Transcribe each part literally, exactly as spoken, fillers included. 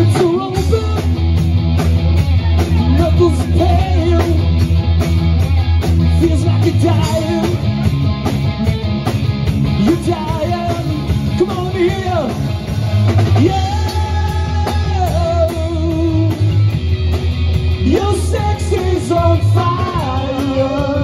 lips are open, knuckles pale, feels like you're dying, you're dying, come on here, yeah, your sex is on fire.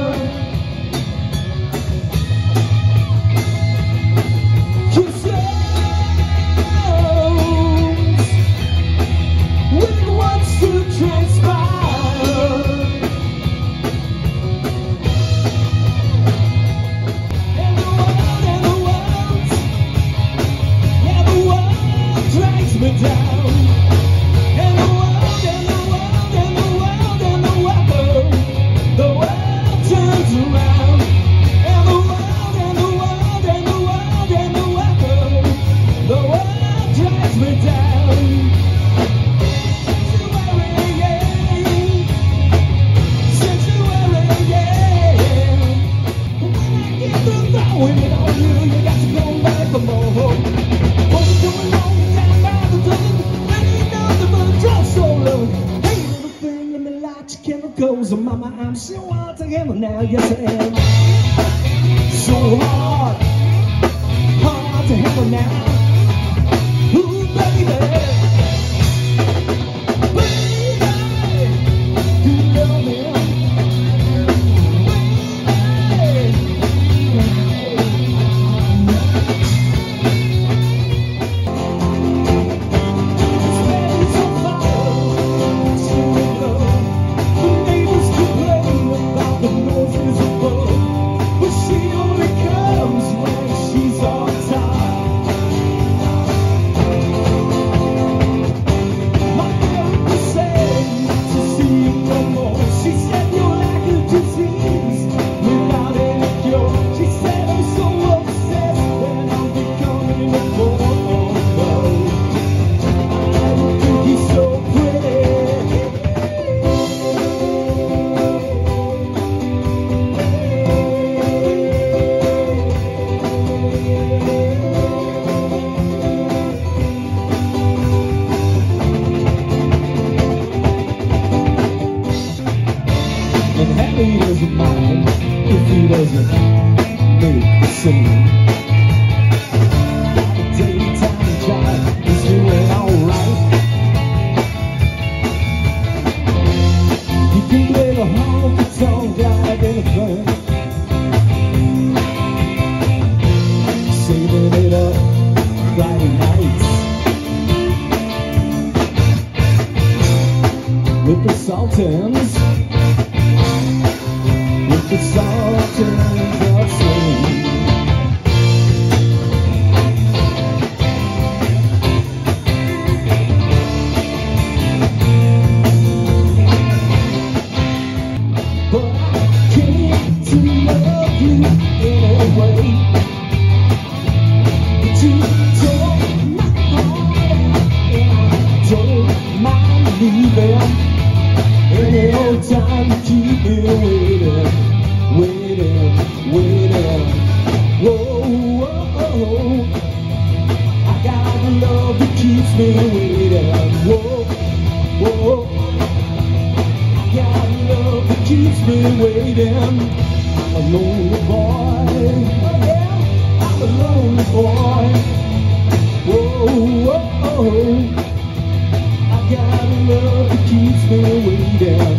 Chemicals, oh mama, I'm so hard to handle now, yes I am. So hard, hard to handle now. Ooh, baby, baby, you love me. He doesn't mind if he doesn't make a scene. The daytime job is doing alright. You can play the honky tonk like anything, saving it up Friday nights with the Sultans. It's all to the same. But I came to love you in a way to take my heart, and I don't mind leaving any old time to keep me waiting. Waiting, waiting, whoa, whoa, I got love that keeps me waiting, whoa, whoa, I got love that keeps me waiting. I'm a lonely boy, oh yeah, I'm a lonely boy, whoa, whoa, I got love that keeps me waiting.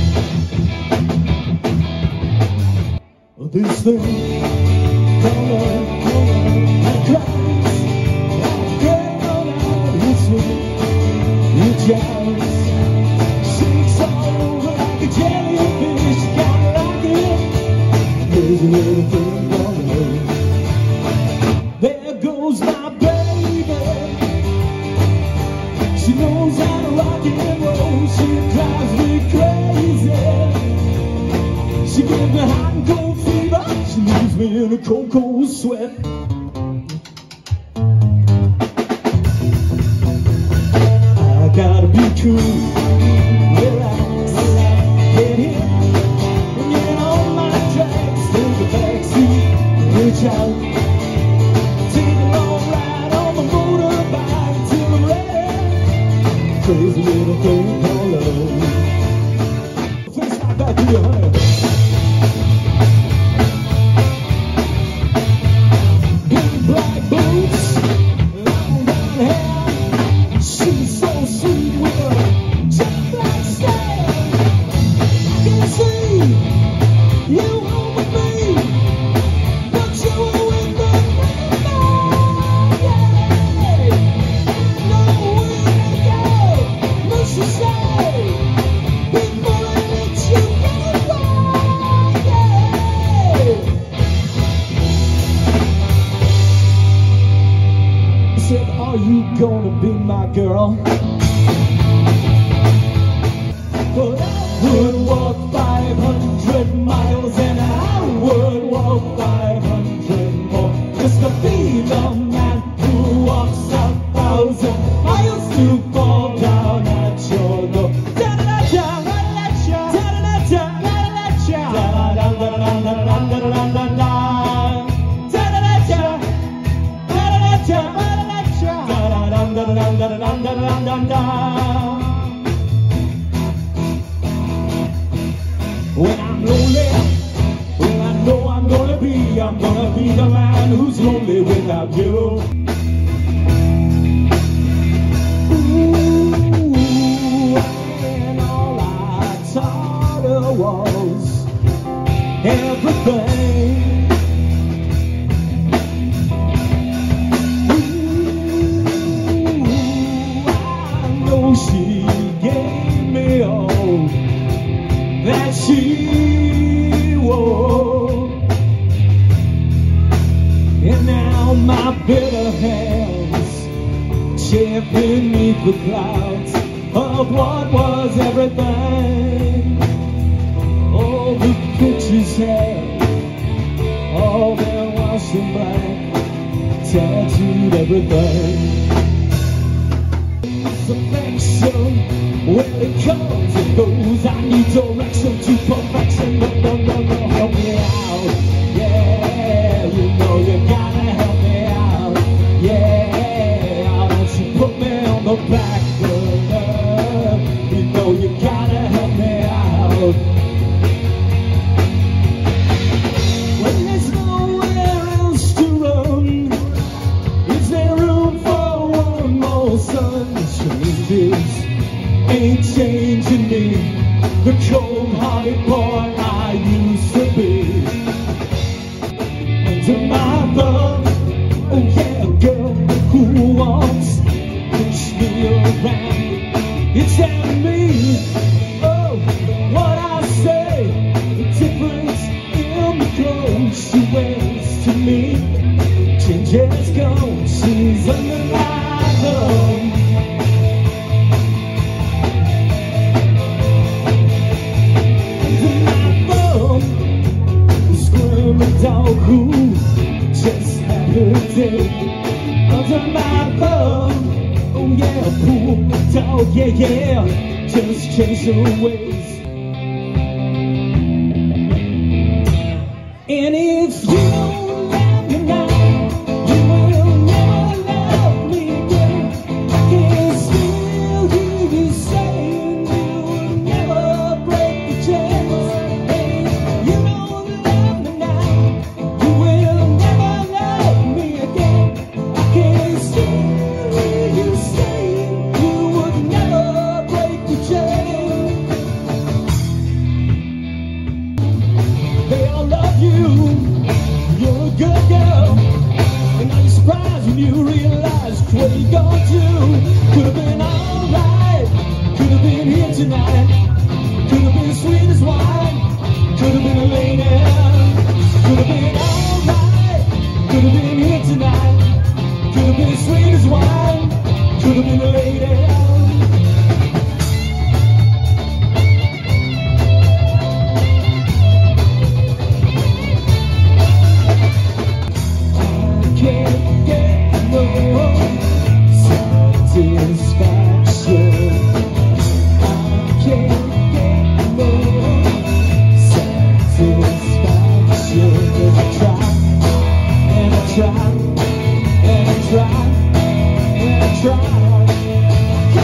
This thing, come on, come on, and cries, get on out, it's me, it just shakes all over like a jellyfish, gotta like it, there's a little thing on the way, there goes my baby, she knows how to rock and roll, she drives me crazy, she gives me hot and cold fever, she leaves me in a cold, cold sweat. I gotta be cool, relax, get in, and get on my tracks, take the backseat, reach out, take a long ride on the motorbike till I'm ready. crazy little thing called love. Things like that, do you, honey? Big black boots, long brown hair. She's so sweet with her jet black stare. I can see you home with me, but you were with the man, yeah. Nowhere to go, must you say, before I let you get away, yeah. I said, are you gonna be my girl? But I would walk five hundred miles and I would walk five hundred more just to be the man who walks a thousand miles to fall down at your door. Da-da-da-da, da-da-da-da, da-da-da-da, da-da-da-da, da-da-da-da-da-da-da-da-da, da-da-da-da, da-da-da-da, da-da-da-da-da-da-da-da-da-da. When I'm lonely, well I know I'm gonna be, I'm gonna be the man who's lonely without you. Ooh, and all I taught her was everything. Ooh, I know she gave me all that she wore, and now my bitter hands chant beneath the clouds of what was everything. All the pictures had all their white and black, tattooed everything. Affection, well it comes and goes. I need direction to perfection. No, no, no, no, help me out. Yeah, you know you gotta help me out. Yeah, why don't you put me on the back burner? You know you gotta help me out. When there's nowhere else to run, is there room for one more sun? Changes ain't changing me, the cold-hearted boy I used to be. Under my thumb, oh yeah, a girl who wants to push me around. It's at me, oh, what I say, the difference in the clothes she wears to me. Changes gone, she's under my thumb. A dog who just had her day under my thumb. Oh yeah, poor dog, yeah, yeah, just changed her ways. And if you don't love me now, you will never love me again. I can still hear you saying you will never break the chains. You're a good girl, and are you surprised when you realize what you gonna do? Could have been alright, could have been here tonight, could have been sweet as wine, could have been a lady, could have been alright, could have been here tonight, could have been sweet as wine, could have been a lady. Try, and I try, and I try.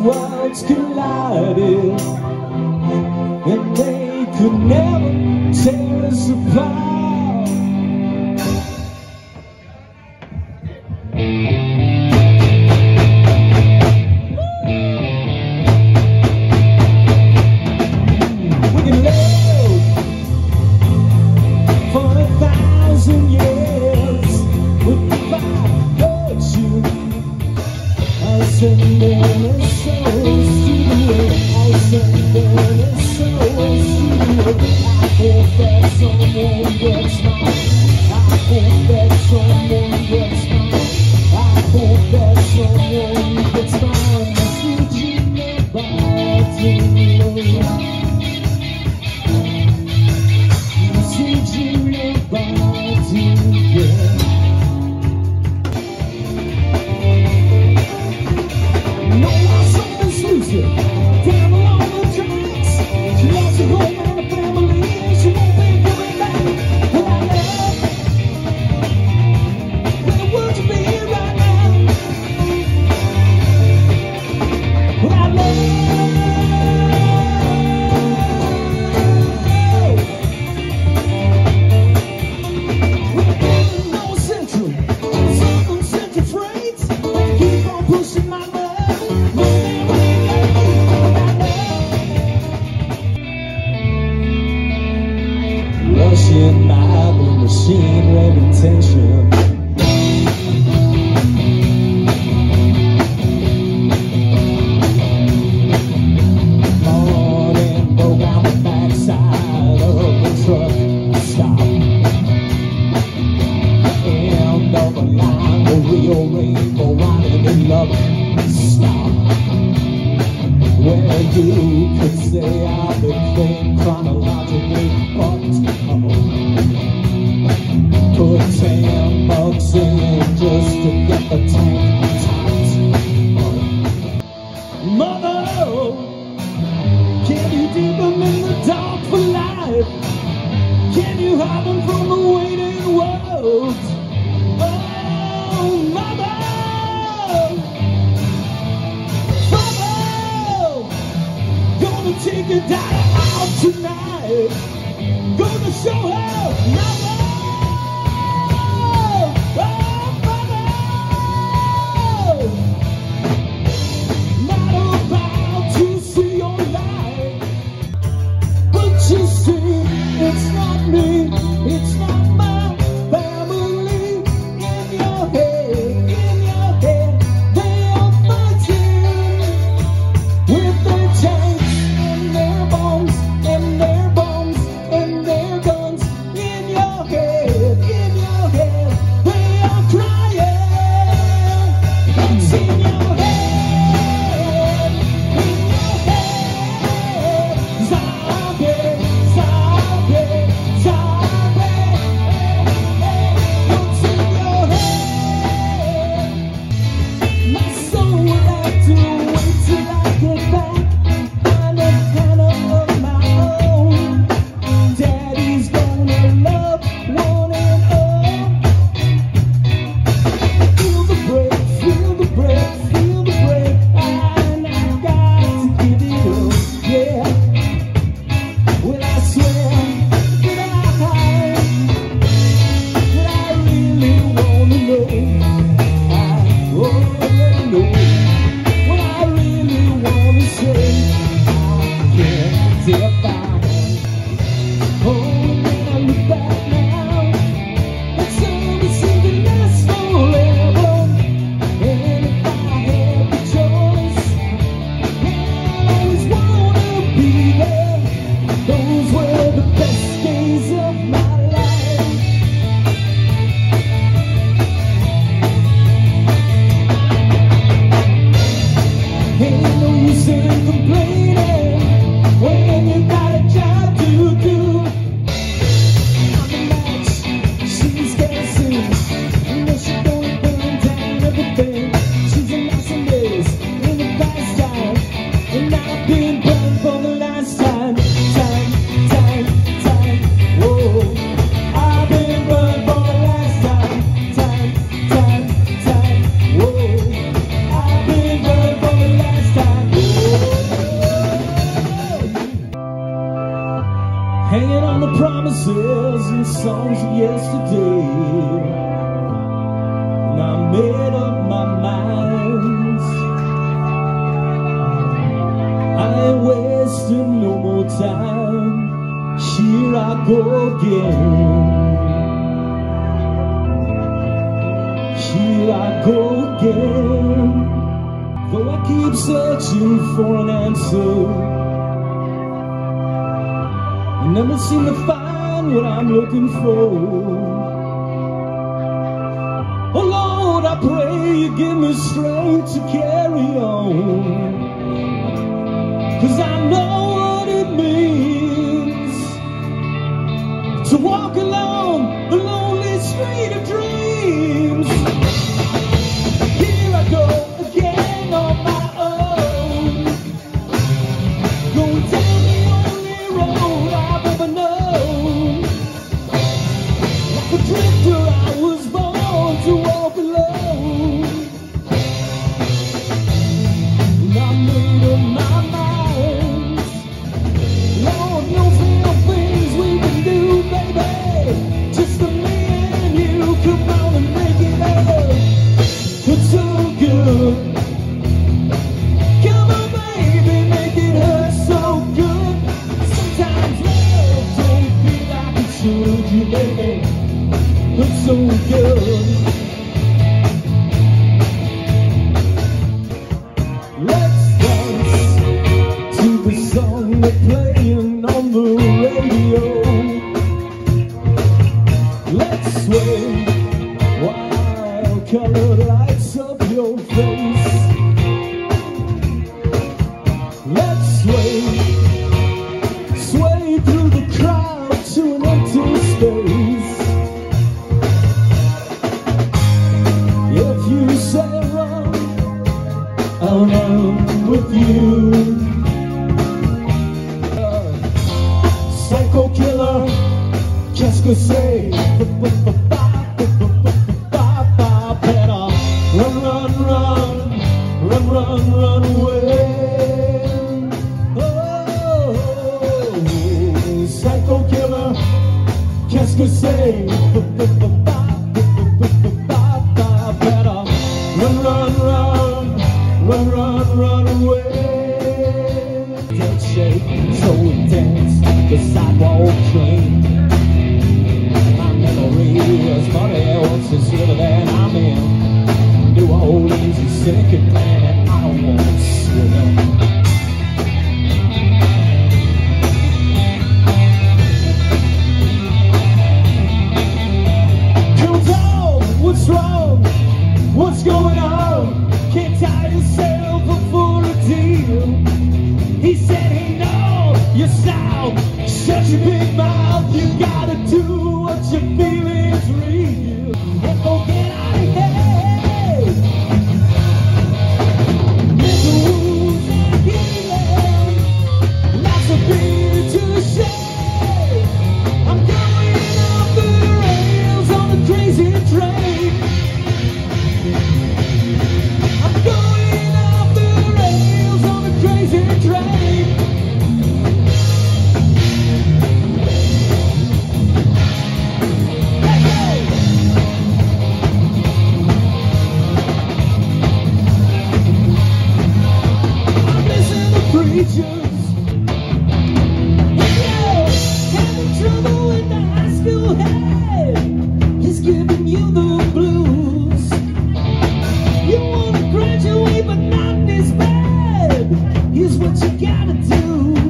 worlds collided, and they could never tear us apart. We can live for a thousand years with the vibe of you. I'll send in a souls to the world. I'll send in a souls to the world. I hope that someone gets mine. I hope that someone gets mine. I hope that someone gets mine. I'm switching about to love. I'm switching about to get. No one something's losing down along the tracks. She lost her home and her family. She won't be coming back without love. Where would you be right now without love? We're getting more central, something central freight. They keep on pushing my love. Rushing by the machine of intention. Morning broke out the backside of the truck. Stop. End of the line, the real rainbow riding in love. Stop. Where you could say I've been thinking chronologically, but oh, put ten bucks in just to get the tank tight. Mother, can you deep them in the dark for life? Can you hide them from the waiting world? Oh, mother. Gonna take her down out tonight. Gonna show her my love. Oh, mother. Not about to see your light, but you see, it's not me, it's not my family. In your head, in your head, they are fighting with their tanks. Their bones and their bones and their guns. In your head, in your head, they are crying. It's in your head, in your head. Zombie, zombie, zombie. What's in your head? My soul will have to wait till I get back. Daddy's gonna love one and all. Feel the break, feel the break, feel the break. And I got to give it up, yeah. Well, I swear that I, that I really wanna know. I already know what I really wanna say. I can't define. Oh, when I look back now, it's only something that's forever. And if I memories and songs of yesterday. And I made up my mind, I ain't wasting no more time. Here I go again, here I go again. Though I keep searching for an answer, I never seem to find what I'm looking for. Oh Lord, I pray you give me strength to carry on, 'cause I know what it means to walk along the lonely street of dreams. Here I go again on my own, going down the only road I've ever known. Like a drifter, I was born to walk alone. And I made up my mind, Lord knows there are things we can do, baby. Just for me and you, come on and make it up. It's so good. Come on, baby, make it hurt so good. Sometimes love don't feel like it should, you baby. It's so good. Let's dance to the song they're playing on the radio. Let's sway while color lights up your face. Let's sway, sway through the crowd to an empty space. If you say run, I'll run with you. Uh, psycho killer, qu'est-ce que c'est? Better run, run, run, run, run, run away. Oh, psycho killer, qu'est-ce que c'est? Better run, run, run, run, run, run away. Don't shake, so intense, the sidewalk train. My memory is funny, what's the silver that I'm in? Do a whole easy second plan and I don't want to swim. Come down, what's wrong? What's going on? Can't tie yourself up for a deal. He said he knows your style. Shut your big mouth, you gotta do what you feel is real. And go get out of here. Mental wounds and healing, lots of beer to share. I'm going off the rails on a crazy train. I'm going off the rails on a crazy train. Preachers, yeah, having trouble in the high school head. He's giving you the blues. You want to graduate, but not in his bed. Here's what you gotta do.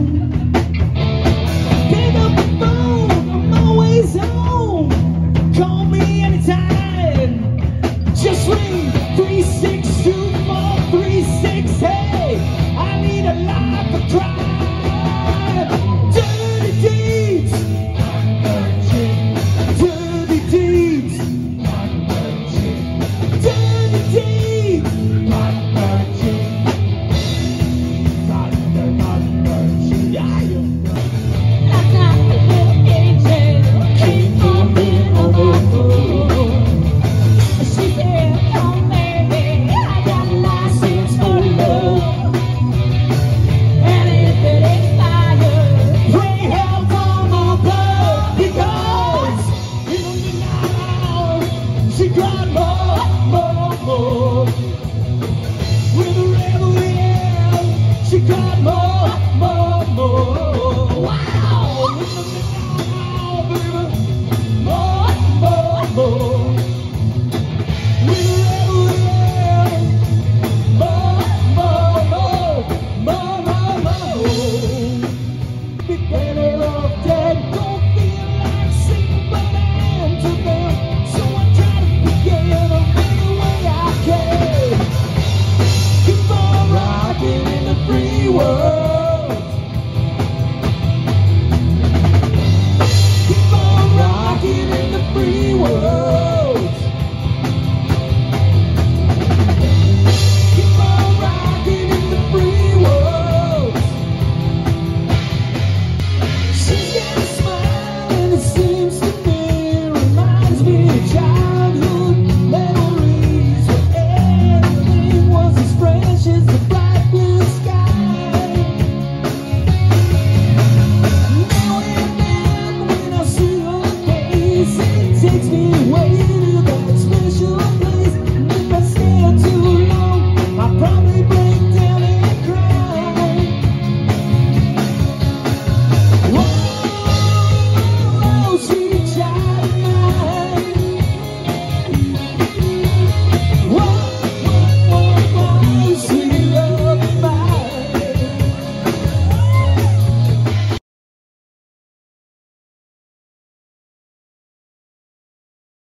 Pick up the phone, I'm always home. Call me anytime. Just ring three six two four three six. Hey, I need a life of crime. Dirty deeds, dirty deeds, dirty deeds. wow.